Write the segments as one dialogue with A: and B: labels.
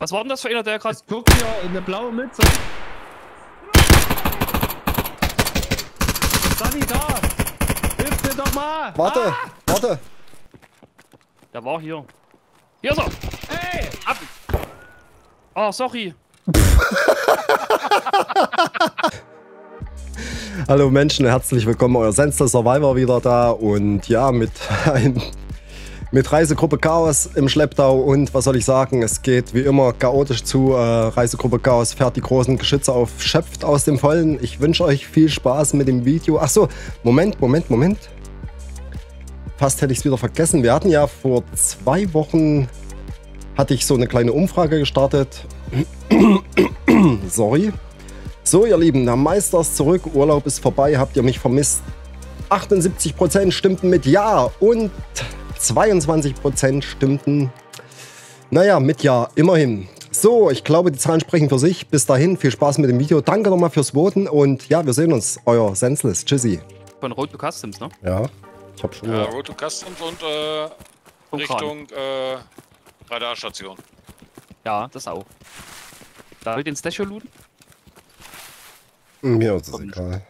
A: Was war denn das für einer, der gerade...
B: Guck hier, eine blaue Mütze. Ist Sunny da? Hilf mir doch mal!
C: Warte, warte.
A: Der war hier. Hier ist er!
B: Hey!
A: Ab! Oh, sorry.
C: Hallo Menschen, herzlich willkommen, euer Sense Survivor wieder da und ja, mit Reisegruppe Chaos im Schlepptau und was soll ich sagen, es geht wie immer chaotisch zu. Reisegruppe Chaos fährt die großen Geschütze auf, schöpft aus dem Vollen. Ich wünsche euch viel Spaß mit dem Video. Achso, Moment. Fast hätte ich es wieder vergessen. Wir hatten ja vor 2 Wochen, hatte ich so eine kleine Umfrage gestartet. Sorry. So, ihr Lieben, der Meister ist zurück, Urlaub ist vorbei, habt ihr mich vermisst? 78% stimmten mit Ja und 22% stimmten, naja, mit Ja, immerhin. So, ich glaube, die Zahlen sprechen für sich. Bis dahin, viel Spaß mit dem Video. Danke nochmal fürs Voten und ja, wir sehen uns. Euer Senseless. Tschüssi.
A: Von Road to Customs, ne?
C: Ja, ich hab schon...
D: Road to Customs und Richtung Radarstation.
A: Ja, das auch. Da will ich den Stasho looten?
C: Mir ist es egal.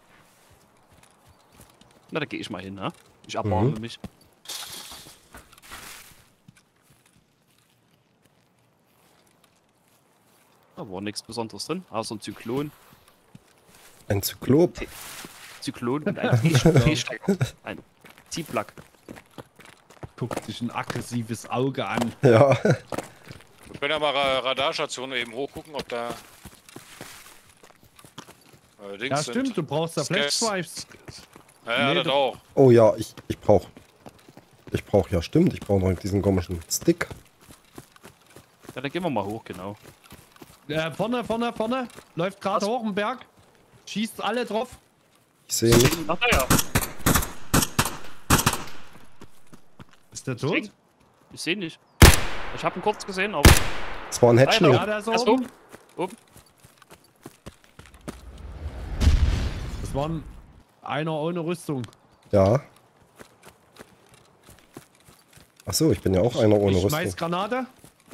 A: Na, da gehe ich mal hin, ne? Ich erbarme mich. Da war nichts Besonderes drin, außer ein Zyklon.
C: Ein Zyklop.
A: Zyklon und ein T-Stecker. Ein T-Plug.
B: Guckt sich ein aggressives Auge an.
C: Ja.
D: Wir können ja mal Radarstation eben hochgucken, ob da Dings
B: Ja, stimmt,
D: sind.
B: du brauchst da Flash Drives.
D: Ja,
B: Nee,
D: das auch.
C: Oh ja, ich brauch, ja stimmt, ich brauche noch diesen komischen Stick.
A: Ja, dann gehen wir mal hoch, genau.
B: Vorne. Läuft gerade hoch im Berg. Schießt alle drauf.
C: Ich sehe nicht.
A: Ach, ja.
B: Ist der tot?
A: Ich sehe nicht. Ich habe ihn kurz gesehen, aber...
C: Es war ein Hatchling.
B: Ja, der ist
A: Er ist
B: oben.
A: oben.
B: Das war einer ohne Rüstung.
C: Ja. Ach so, ich bin ja auch einer ohne
B: Ich
C: Rüstung.
B: schmeiß Granate.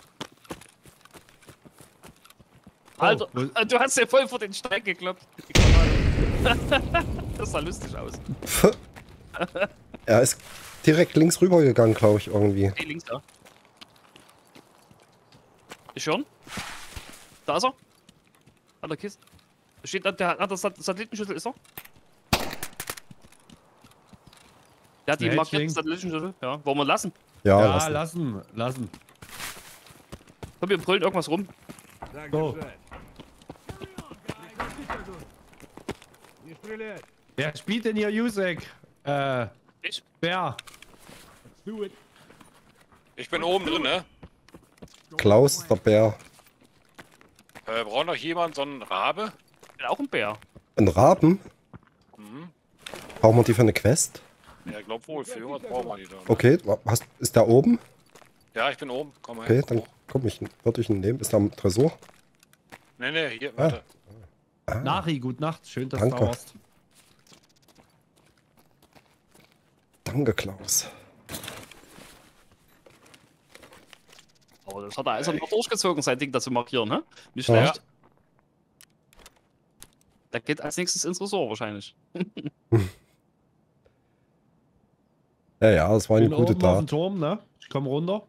A: Alter,
B: Oh,
A: du hast ja voll vor den Stein gekloppt. Das sah lustig aus.
C: Er ist direkt links rüber gegangen, glaube ich, irgendwie.
A: Hey, links da. Ich schon? Da ist er. An der Kiste. Da steht da, der hat das Satellitenschüssel, ist er? Der hat die
B: Der
A: markierte
B: Hatchling.
A: Satellitenschüssel. Ja, wollen wir lassen?
C: Ja,
B: Ja,
C: lassen.
B: lassen.
A: Komm, wir brüllen irgendwas rum.
B: So. Wer spielt denn hier Jusek?
A: Ich?
B: Wer?
D: Ich bin oben drin, ne?
C: Klaus, der Bär.
D: Braucht noch jemand so einen Rabe?
A: Ich bin auch ein Bär.
C: Ein Raben?
D: Mhm.
C: Brauchen wir die für eine Quest?
D: Ja, glaub wohl, für irgendwas brauchen wir die da.
C: Okay, ist der oben?
D: Ja, ich bin oben. Komm mal
C: Okay,
D: her.
C: dann komm, würde ich ihn nehmen. Ist der am Tresor?
D: Nee, hier, warte.
B: Nari, gut Nacht. Schön, dass
C: Danke.
B: du da warst.
C: Danke, Klaus.
A: Aber das hat er also noch durchgezogen, sein Ding da zu markieren, ne? Nicht
C: Ja.
A: schlecht. Der geht als nächstes ins Ressort wahrscheinlich.
C: Ja, das war eine
B: Bin
C: gute
B: oben auf dem
C: Tat.
B: Turm, ne? Ich komm runter.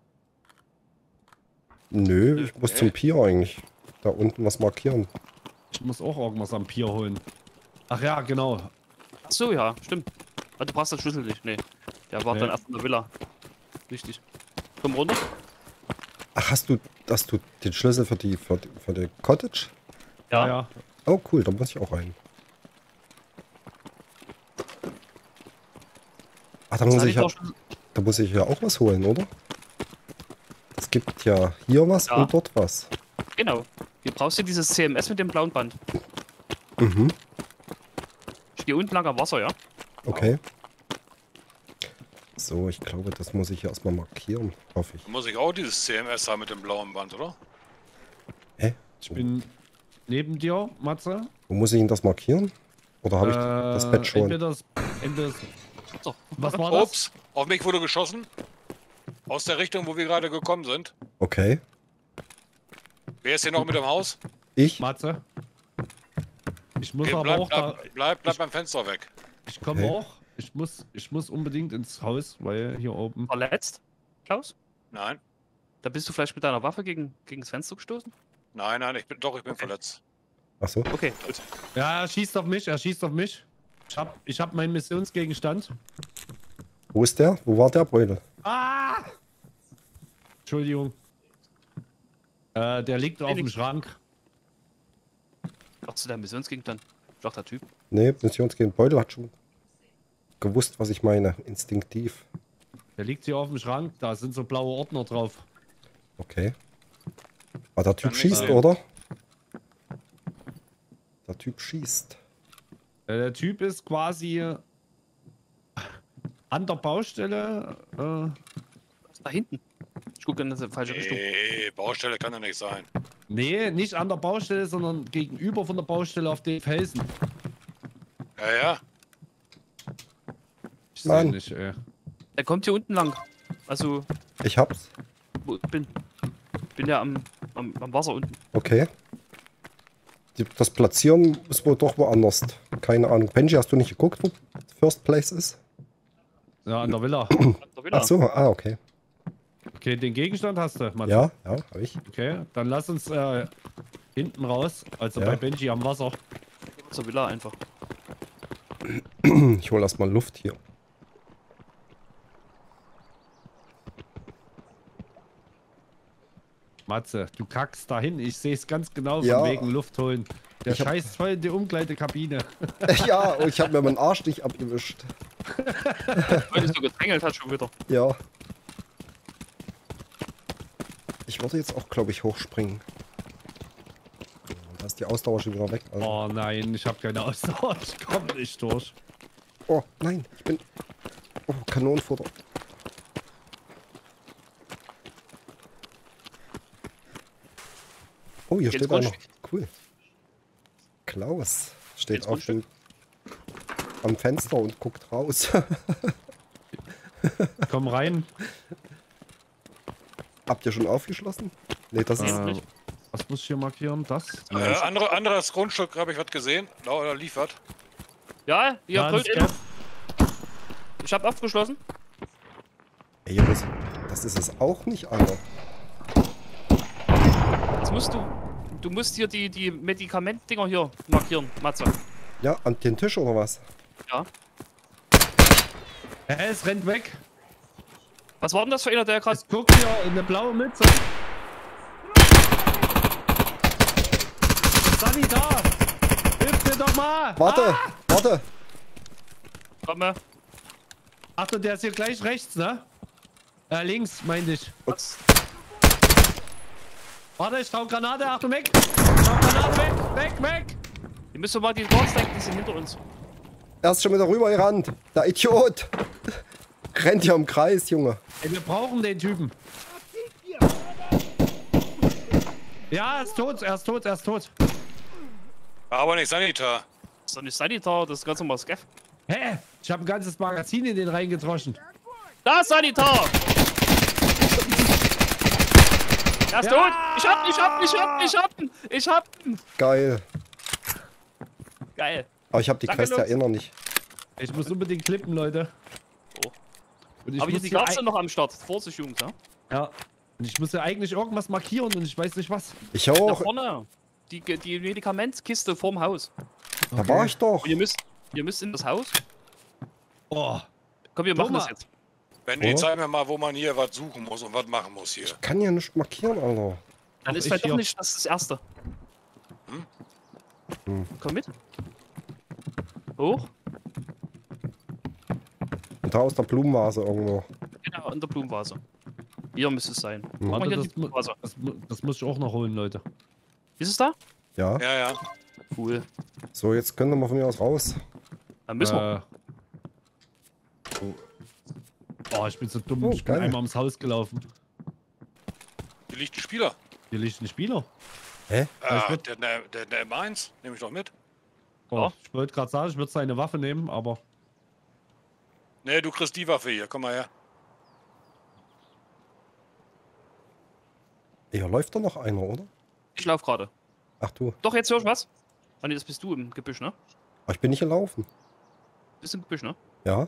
C: Nö, ich muss zum Pier eigentlich. Da unten was markieren.
B: Ich muss auch irgendwas am Pier holen. Ach ja, genau.
A: Ach so, ja, stimmt. Aber du brauchst den Schlüssel nicht, nee. Der war
B: Nee.
A: dann erst in der Villa. Richtig. Komm runter.
C: Ach, hast du den Schlüssel für die Cottage?
B: Ja.
C: Oh, cool, da muss ich auch rein. Ach, da muss ich ja auch was holen, oder? Es gibt ja hier was
A: Ja.
C: und dort was.
A: Genau. Hier brauchst du dieses CMS mit dem blauen Band.
C: Mhm,
A: Ich gehe unten lang am Wasser, ja?
C: okay. So, ich glaube, das muss ich hier erstmal markieren, hoffe ich.
D: Muss ich auch dieses CMS haben mit dem blauen Band, oder?
C: Hä?
B: Ich bin neben dir, Matze.
C: Wo muss ich ihn das markieren? Oder habe ich das Bett schon?
B: Entweder das.
A: So.
B: Was war das?
D: Ups, auf mich wurde geschossen. Aus der Richtung, wo wir gerade gekommen sind.
C: Okay.
D: Wer ist hier noch mit dem Haus?
C: Ich?
B: Matze. Ich muss
D: Okay,
B: aber auch da.
D: bleib beim Fenster weg.
B: Ich komme
C: Okay.
B: auch. Ich muss unbedingt ins Haus, weil hier oben.
A: Verletzt, Klaus?
D: Nein,
A: Da bist du vielleicht mit deiner Waffe gegen das Fenster gestoßen?
D: nein, ich bin verletzt.
C: Ach so.
A: Okay, gut.
B: Ja, er schießt auf mich, er schießt auf mich. Ich hab meinen Missionsgegenstand.
C: Wo ist der? Wo war der Beutel?
B: Ah! Entschuldigung. Der liegt auf dem
A: Felix.
B: Schrank.
A: Hast du deinen Missionsgegenstand? Schwacher Typ.
C: Nee, Missionsgegend Beutel hat schon gewusst, was ich meine. Instinktiv.
B: Der liegt hier auf dem Schrank. Da sind so blaue Ordner drauf.
C: Okay. Ah, der Typ
D: Kann nicht
C: schießt,
D: sein.
C: oder? Der Typ schießt.
B: Der Typ ist quasi an der Baustelle.
A: Da hinten. Ich gucke in die falsche Richtung.
D: Nee, Baustelle kann ja nicht sein.
B: Nee, nicht an der Baustelle, sondern gegenüber von der Baustelle auf den Felsen.
D: Ja.
B: Ich
C: Mann.
B: seh nicht, ey.
A: Der kommt hier unten lang. Also,
C: Ich hab's.
A: wo ich bin ja am Wasser unten.
C: Okay. Das Platzieren ist wohl doch woanders. Keine Ahnung. Benji, hast du nicht geguckt, wo First Place ist?
B: Ja, an der Villa.
A: An der Villa.
C: Ach so, okay.
B: Okay, den Gegenstand hast du, Matze.
C: Ja, hab ich.
B: Okay, dann lass uns hinten raus, also
C: Ja.
B: bei Benji am Wasser.
A: Zur Villa einfach.
C: Ich hol erstmal Luft hier.
B: Matze, du kackst dahin. Ich sehe es ganz genau
C: Ja.
B: von wegen Luft holen. Der
C: Ich hab-
B: scheißt voll in die Umkleidekabine.
C: Ja, und ich habe mir meinen Arsch nicht abgewischt.
A: Weil es so gedrängelt hat schon wieder.
C: Ja. Ich würde jetzt auch, glaube ich, hochspringen. Da ist die Ausdauer schon wieder weg. Also.
B: Oh nein, ich habe keine Ausdauer. Ich komme nicht durch.
C: Oh, nein, ich bin... Oh, Kanonenfutter. Oh, hier
A: Geht's
C: steht einer.
A: Grundstück?
C: Cool. Klaus steht
A: Geht's
C: auf dem, am Fenster und guckt raus.
B: Komm rein.
C: Habt ihr schon aufgeschlossen? Nee, das ist...
B: Äh, was muss ich hier markieren? Das?
D: Anderes Grundstück habe ich was gesehen. Oder liefert.
A: Ja, ihr
B: Ja,
A: habt
B: das
A: Grün. Ich hab aufgeschlossen.
C: Ey, Jungs, das ist es auch nicht, Alter.
A: Jetzt musst du musst hier die Medikamentdinger hier markieren, Matze.
C: Ja, an den Tisch oder was?
A: Ja.
B: Es rennt weg.
A: Was war denn das für einer, der gerade...
B: Es guckt hier in eine blaue Mütze. Sunny da. Hilf mir doch mal.
C: Warte,
B: Ah!
C: warte.
A: Komme.
B: Achtung, der ist hier gleich rechts, ne? Links, meinte ich.
A: Was?
B: Warte, ich trau Granate. Achtung, weg. Trau Granate, weg.
A: Ihr müsst doch mal die Guards denken, die sind hinter uns.
C: Er ist schon wieder rübergerannt. Der Idiot. Rennt hier im Kreis, Junge.
B: Ey, wir brauchen den Typen. Ja, er ist tot.
D: Aber nicht Sanitar.
A: Das ist doch nicht Sanitar, das ist ganz normal Scaff.
B: Hä? Ich habe ein ganzes Magazin in den reingedroschen.
A: Da ist Sanitar! Er ist tot! Ich hab ihn!
C: Geil.
A: Geil.
C: Aber ich habe die
A: Danke,
C: Quest ja
A: Lutz.
C: noch nicht.
B: Ich muss unbedingt klippen, Leute.
A: Oh.
B: Und ich
A: Aber hier
B: muss
A: die
B: hier
A: Guards sind noch am Start. Vorsicht, Jungs, ja?
B: ja. Und ich muss ja eigentlich irgendwas markieren und ich weiß nicht was.
C: Ich
A: Da
C: auch.
A: vorne. Die Medikamentkiste vorm Haus.
C: Da war ich doch.
A: Und ihr müsst in das Haus.
B: Oh.
A: Komm, wir machen
B: Thomas.
A: das jetzt.
D: Benny,
C: Oh.
D: zeig mir mal, wo man hier was suchen muss und was machen muss hier.
C: Kann ja nicht markieren, Alter.
A: Dann
B: Ach,
A: ist
B: ich
A: vielleicht doch
B: hier.
A: nicht das Erste. Komm mit. Hoch.
C: Und da aus der Blumenvase irgendwo.
A: Genau, in der Blumenvase. Hier müsste es sein. Mach mal
B: Warte,
A: hier
B: das,
A: die Blumenvase.
B: das muss ich auch noch holen, Leute.
A: Ist es da?
C: Ja.
D: Ja.
A: Cool.
C: So, jetzt können wir von mir aus raus.
A: Dann müssen wir.
B: Oh, ich bin so dumm.
C: Oh,
B: ich bin
C: geil.
B: einmal ums Haus gelaufen.
D: Hier liegt ein Spieler.
B: Hier liegt ein Spieler.
C: Hä?
D: Der M1, nehme ich doch mit.
B: Oh,
A: Ja.
B: ich wollte gerade sagen, ich würde seine Waffe nehmen, aber
D: Ne, du kriegst die Waffe hier. Komm mal her.
C: Hier läuft doch noch einer, oder?
A: Ich lauf gerade.
C: Ach du.
A: Doch, jetzt höre ich was. Ah nee, das bist du im Gebüsch, ne?
C: Aber ich bin nicht gelaufen.
A: Bist im Gebüsch, ne?
C: Ja.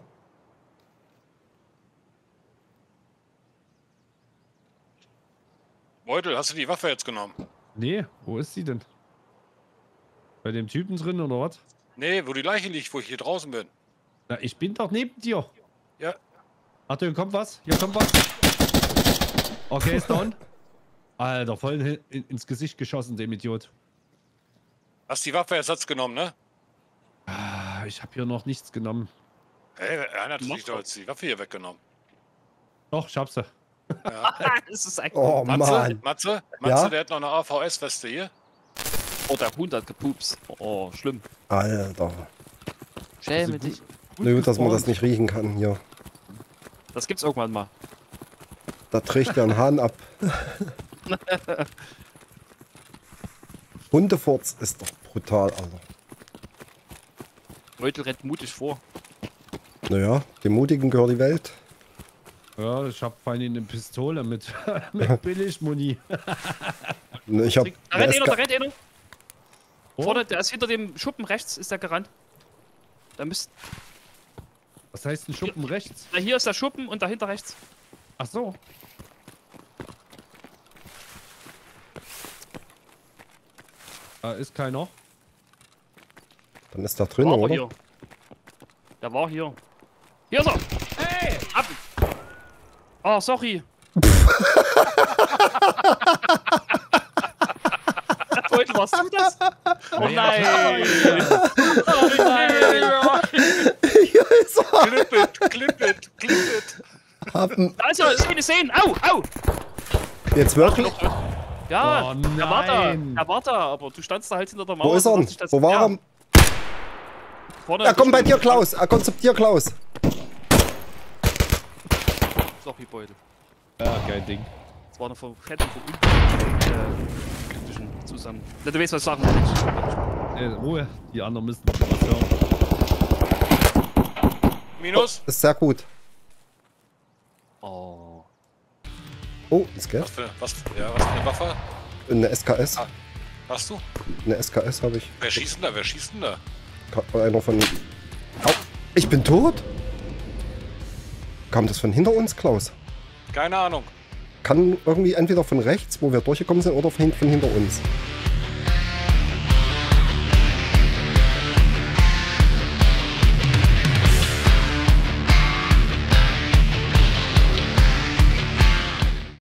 D: Beutel, hast du die Waffe jetzt genommen?
B: Nee, wo ist sie denn? Bei dem Typen drin oder was?
D: Nee, wo die Leiche liegt, wo ich hier draußen bin.
B: Na, ich bin doch neben dir.
D: Ja.
B: Achtung, hier kommt was. Hier kommt was. Okay, ist down. Alter, voll ins Gesicht geschossen, dem Idiot.
D: Hast die Waffe Ersatz genommen, ne?
B: Ah, ich habe hier noch nichts genommen.
D: Hey, einer hat
A: Mach
D: sich doch jetzt die Waffe hier weggenommen.
B: Doch, ich hab's.
A: Das ist eigentlich.
C: Oh Mann.
D: Matze,
C: Ja?
D: der hat noch eine AVS-Weste hier.
A: Oh, der Hund hat gepups. Oh, schlimm.
C: Alter.
A: Schäme dich.
C: Nö, dass man das nicht riechen kann hier.
A: Das gibt's irgendwann mal.
C: Da trägt ja ein Hahn ab. Hundefurz ist doch brutal, Alter.
A: Beutel rennt mutig vor.
C: Naja, dem Mutigen gehört die Welt.
B: Ja, ich hab vorhin eine Pistole mit, mit Billigmuni.
C: Ich hab
A: Da rennt einer, da rennt einer.
B: Oh,
A: Vorne, der ist hinter dem Schuppen rechts, ist der gerannt. Da müsst.
B: was heißt ein Schuppen rechts?
A: Da hier ist der Schuppen und dahinter rechts.
B: Ach so. Da ist keiner.
C: Dann ist da drin,
A: War aber
C: oder?
A: hier. Der war hier. Hier ist er!
B: Hey!
A: Ab! Oh, sorry. Beutel, warst du das? Oh nein! Oh nein!
C: Hier ist er.
D: Clip it.
C: Haben
A: Da ist er, ich kann ihn sehen! Au, au!
C: jetzt wirklich?
A: Ja,
B: Oh
A: er war da,
B: nein.
A: er war da, aber du standst da halt hinter der Mauer.
C: Wo ist er?
A: so dass ich das-
C: Wo war
A: ja,
C: er?
A: vorne
C: Er kommt bei dir,
A: zwischen-
C: Klaus. Er kommt zu dir, Klaus.
A: Sorry, Beutel.
B: Ja, kein Ding.
A: Das war eine Verkettung von unten. Zwischen zusammen. Na, du weißt, was ich sagen will.
B: Ruhe, die anderen müssen was hören.
D: Minus?
C: Ist sehr gut.
A: Oh.
C: Oh, das geht.
D: Was für eine Waffe
C: Eine SKS.
D: hast du?
C: Eine SKS habe ich.
D: Wer schießt denn da?
C: Einer von... Au, ich bin tot? Kam das von hinter uns, Klaus?
D: Keine Ahnung.
C: Kann irgendwie entweder von rechts, wo wir durchgekommen sind, oder von hinter uns.